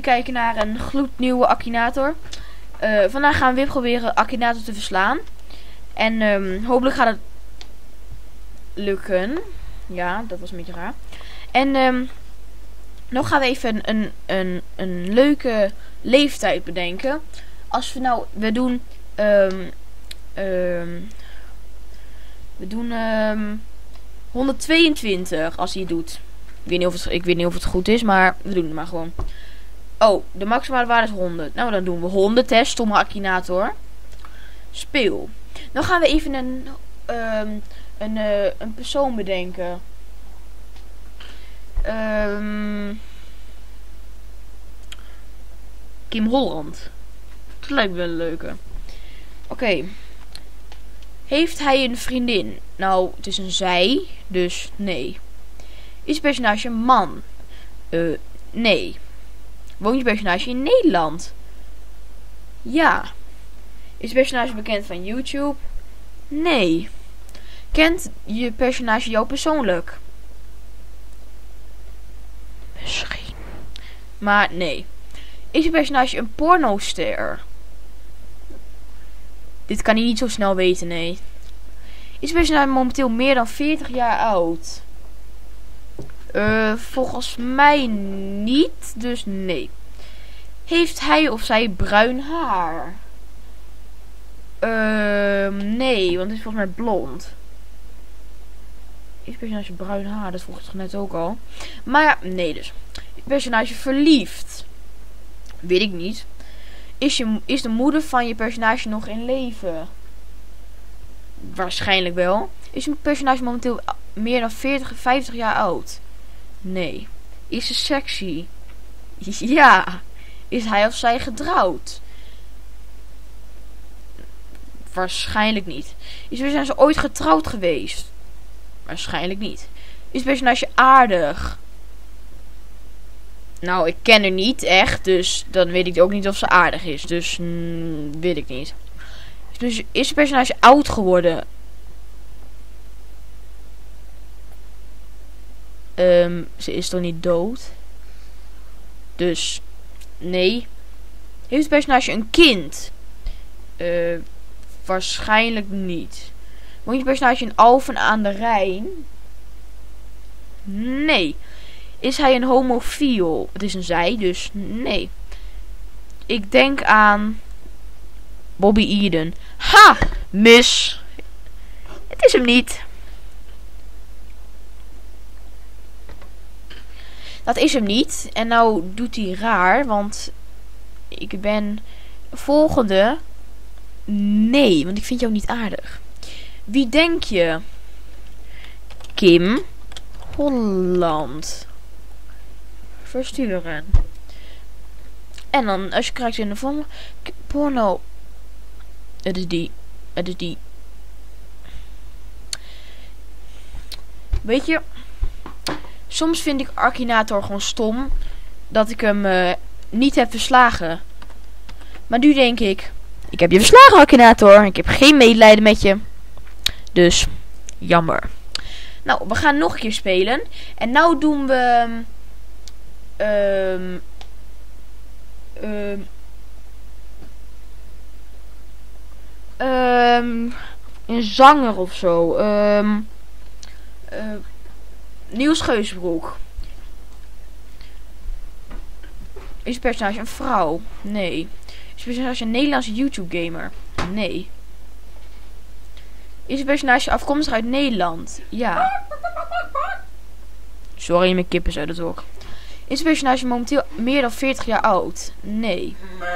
kijken naar een gloednieuwe Akinator. Vandaag gaan we weer proberen Akinator te verslaan. En hopelijk gaat het lukken. Ja, dat was een beetje raar. En nog gaan we even een leuke leeftijd bedenken. Als we nou, we doen 122 als hij het doet. Ik weet niet of het goed is, maar we doen het maar gewoon. Oh, de maximale waarde is 100. Nou, dan doen we 100, hè, stomme Akinator. Speel. Dan gaan we even een persoon bedenken. Kim Holland. Dat lijkt me wel een leuke. Oké. Heeft hij een vriendin? Nou, het is een zij, dus nee. Is het personage een man? Nee. Woont je personage in Nederland? Ja. Is het personage bekend van YouTube? Nee. Kent je personage jou persoonlijk? Misschien. Maar nee. Is je personage een pornoster? Dit kan hij niet zo snel weten, nee. Is je personage momenteel meer dan 40 jaar oud? Volgens mij niet, dus nee. Heeft hij of zij bruin haar? Nee, want het is volgens mij blond. Is het personage bruin haar? Dat vroeg ik toch net ook al. Maar ja, nee dus. Is het personage verliefd? Weet ik niet. Is de moeder van je personage nog in leven? Waarschijnlijk wel. Is een personage momenteel meer dan 50 jaar oud? Nee. Is ze sexy? Ja. Is hij of zij getrouwd? Waarschijnlijk niet. Is het personage ooit getrouwd geweest? Waarschijnlijk niet. Is het personage aardig? Nou, ik ken haar niet echt, dus dan weet ik ook niet of ze aardig is. Dus weet ik niet. Is het personage oud geworden? Ze is toch niet dood? Dus nee. Heeft het personage een kind? Waarschijnlijk niet. Woont je personage in Alphen aan de Rijn? Nee. Is hij een homofiel? Het is een zij, dus nee. Ik denk aan Bobby Eden. Ha! Mis. Het is hem niet. Dat is hem niet. En nou doet hij raar, want ik ben volgende. Nee, want ik vind jou niet aardig. Wie denk je? Kim Holland. Versturen. En dan als je krijgt in de vorm porno. Het is die. Het is die. Weet je, soms vind ik Akinator gewoon stom dat ik hem niet heb verslagen. Maar nu denk ik heb je verslagen, Akinator. Ik heb geen medelijden met je. Dus jammer. Nou, we gaan nog een keer spelen. En nou doen we een zanger of zo. Niels Geusbroek. Is het personage een vrouw? Nee. Is het personage een Nederlandse YouTube gamer? Nee. Is het personage afkomstig uit Nederland? Ja. Sorry, mijn kip is uit het hok. Is het personage momenteel meer dan 40 jaar oud? Nee.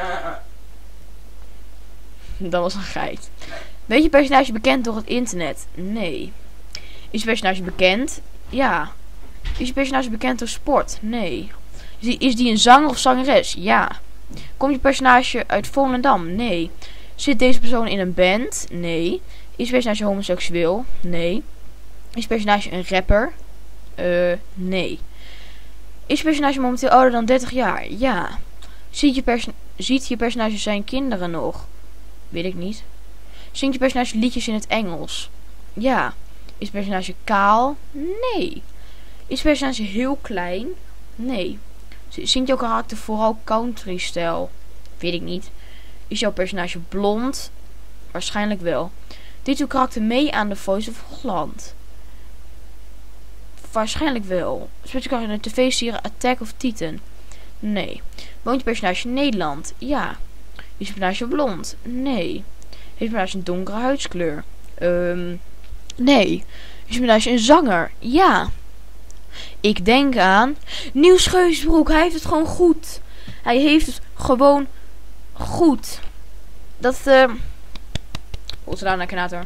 Dat was een geit. Weet je personage bekend door het internet? Nee. Is het personage bekend? Ja. Is het personage bekend door sport? Nee. Is die een zanger of zangeres? Ja. Komt je personage uit Volendam? Nee. Zit deze persoon in een band? Nee. Is het personage homoseksueel? Nee. Is het personage een rapper? Nee. Is je personage momenteel ouder dan 30 jaar? Ja. Ziet je personage zijn kinderen nog? Weet ik niet. Zingt je personage liedjes in het Engels? Ja. Is het personage kaal? Nee. Is het personage heel klein? Nee. Zingt jouw karakter vooral country-stijl? Weet ik niet. Is jouw personage blond? Waarschijnlijk wel. Deed uw karakter mee aan The Voice of Holland? Waarschijnlijk wel. Speelt je karakter in de tv-serie Attack of Titan? Nee. Woont je personage in Nederland? Ja. Is je personage blond? Nee. Heeft je personage een donkere huidskleur? Nee. Is je personage een zanger? Ja. Ik denk aan Niels Geusbroek. Hij heeft het gewoon goed. Hij heeft het gewoon goed. Dat, Wat gedaan, Akinator.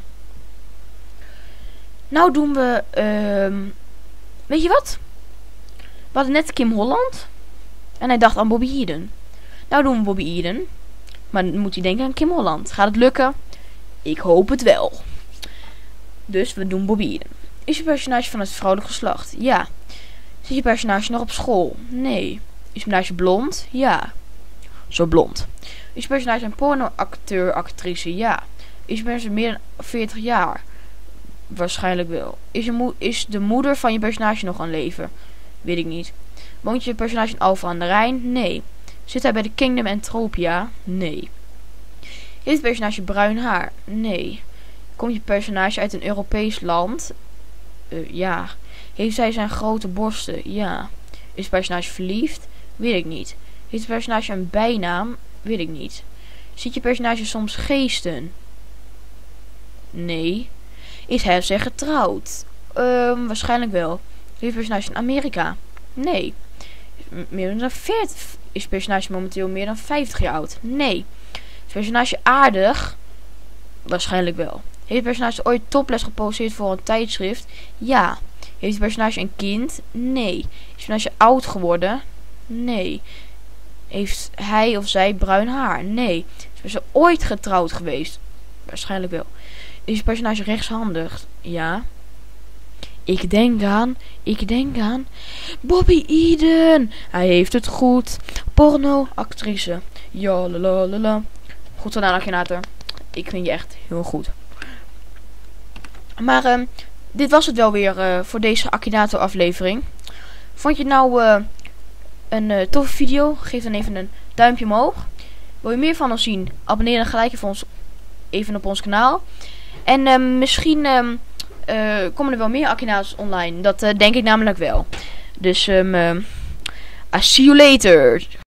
Nou doen we, weet je wat? We hadden net Kim Holland. En hij dacht aan Bobby Eden. Nou doen we Bobby Eden. Maar dan moet hij denken aan Kim Holland. Gaat het lukken? Ik hoop het wel. Dus we doen Bobby Eden. Is je personage van het vrouwelijk geslacht? Ja. Zit je personage nog op school? Nee. Is je personage blond? Ja. Zo blond. Is je personage een pornoacteur, actrice? Ja. Is je personage meer dan 40 jaar? Waarschijnlijk wel. Is de moeder van je personage nog aan leven? Weet ik niet. Woont je personage in Alphen aan de Rijn? Nee. Zit hij bij de Kingdom Entropia? Nee. Heeft het personage bruin haar? Nee. Komt je personage uit een Europees land? Ja. Heeft zij zijn grote borsten? Ja. Is het personage verliefd? Weet ik niet. Heeft het personage een bijnaam? Weet ik niet. Ziet je personage soms geesten? Nee. Is hij of zij getrouwd? Waarschijnlijk wel. Heeft het personage in Amerika? Nee. Meer dan 40. Is het personage momenteel meer dan 50 jaar oud? Nee. Is het personage aardig? Waarschijnlijk wel. Heeft het personage ooit topless geposeerd voor een tijdschrift? Ja. Heeft het personage een kind? Nee. Is het personage oud geworden? Nee. Heeft hij of zij bruin haar? Nee. Is het personage ooit getrouwd geweest? Waarschijnlijk wel. Is het personage rechtshandig? Ja. Ik denk aan Bobby Eden. Hij heeft het goed. Porno actrice. Ja, la. Goed gedaan, Akinator. Ik vind je echt heel goed. Maar dit was het wel weer voor deze Akinator aflevering. Vond je het nou een toffe video? Geef dan even een duimpje omhoog. Wil je meer van ons zien? Abonneer dan gelijk even op ons kanaal. En misschien komen er wel meer Akinators online. Dat denk ik namelijk wel. Dus I see you later.